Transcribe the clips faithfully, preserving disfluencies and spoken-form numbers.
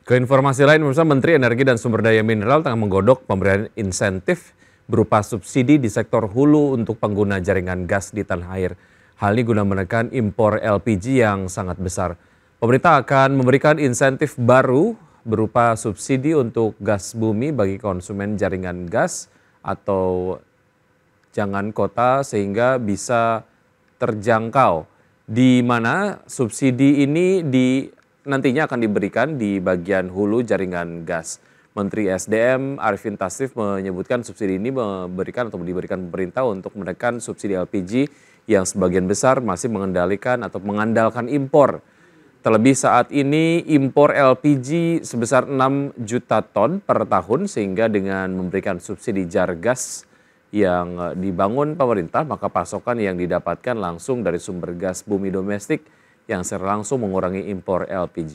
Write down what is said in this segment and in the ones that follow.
Ke informasi lain, pemirsa, Menteri Energi dan Sumber Daya Mineral tengah menggodok pemberian insentif berupa subsidi di sektor hulu untuk pengguna jaringan gas di tanah air. Hal ini guna menekan impor L P G yang sangat besar. Pemerintah akan memberikan insentif baru berupa subsidi untuk gas bumi bagi konsumen jaringan gas atau jangan kota sehingga bisa terjangkau, di mana subsidi ini di nantinya akan diberikan di bagian hulu jaringan gas. Menteri S D M Arifin Tasrif menyebutkan subsidi ini memberikan atau diberikan pemerintah untuk menekan subsidi L P G yang sebagian besar masih mengendalikan atau mengandalkan impor. Terlebih saat ini impor L P G sebesar enam juta ton per tahun, sehingga dengan memberikan subsidi jar gas yang dibangun pemerintah, maka pasokan yang didapatkan langsung dari sumber gas bumi domestik yang secara langsung mengurangi impor L P G.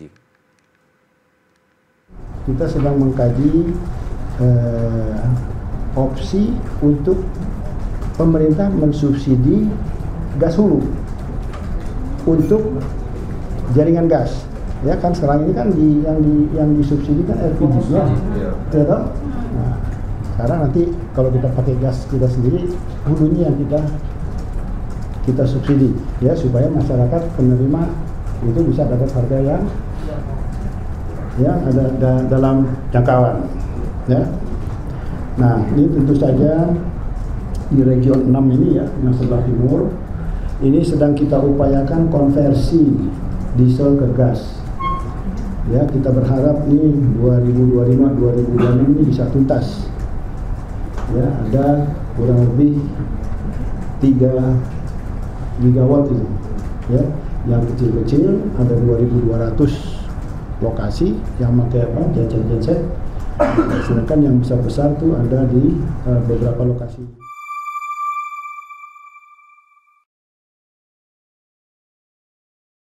Kita sedang mengkaji eh, opsi untuk pemerintah mensubsidi gas hulu untuk jaringan gas, ya kan sekarang ini kan di yang di yang disubsidi kan L P G ya, ya toh? Nah, sekarang nanti kalau kita pakai gas kita sendiri, hulunya yang kita kita subsidi, ya supaya masyarakat penerima itu bisa dapat harga yang yang ada da, dalam jangkauan, ya. Nah, ini tentu saja di region enam ini ya, yang sebelah timur, ini sedang kita upayakan konversi diesel ke gas. Ya, kita berharap ini dua ribu dua puluh lima dua ribu dua puluh enam ini bisa tuntas. Ya, ada kurang lebih tiga gigawatt itu. Ya, yang kecil-kecil ada dua ribu dua ratus lokasi yang pakai apa? Genset-genset. Sedangkan yang besar-besar tuh ada di uh, beberapa lokasi.